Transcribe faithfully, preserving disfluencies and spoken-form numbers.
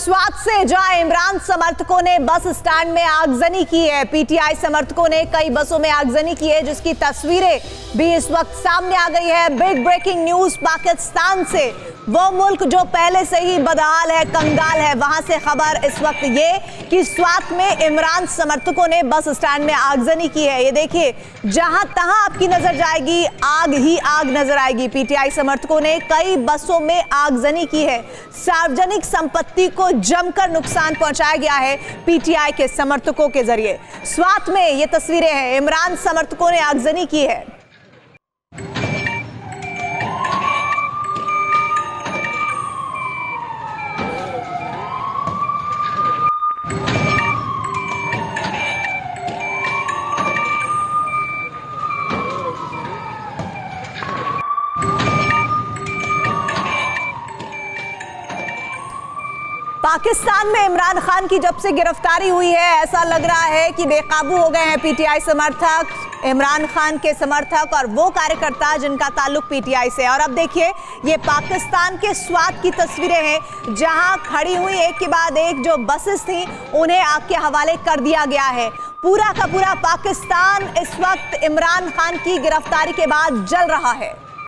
स्वात से जहां इमरान समर्थकों ने बस स्टैंड में आगजनी की है। पीटीआई समर्थकों ने कई बसों में आगजनी की है, जिसकी तस्वीरें भी इस वक्त सामने आ गई है। बिग ब्रेकिंग न्यूज पाकिस्तान से, वो मुल्क जो पहले से ही बदहाल है, कंगाल है, वहां से खबर इस वक्त ये कि स्वात में इमरान समर्थकों ने बस स्टैंड में आगजनी की है। ये देखिए, जहां तहां आपकी नजर जाएगी आग ही आग नजर आएगी। पीटीआई समर्थकों ने कई बसों में आगजनी की है। सार्वजनिक संपत्ति को जमकर नुकसान पहुंचाया गया है पीटीआई के समर्थकों के जरिए। स्वात में ये तस्वीरें हैं, इमरान समर्थकों ने आगजनी की है। पाकिस्तान में इमरान खान की जब से गिरफ्तारी हुई है, ऐसा लग रहा है कि बेकाबू हो गए हैं पीटीआई समर्थक, इमरान खान के समर्थक और वो कार्यकर्ता जिनका ताल्लुक पीटीआई से। और अब देखिए, ये पाकिस्तान के स्वात की तस्वीरें हैं, जहां खड़ी हुई एक के बाद एक जो बसेस थी उन्हें आग के हवाले कर दिया गया है। पूरा का पूरा पाकिस्तान इस वक्त इमरान खान की गिरफ्तारी के बाद जल रहा है।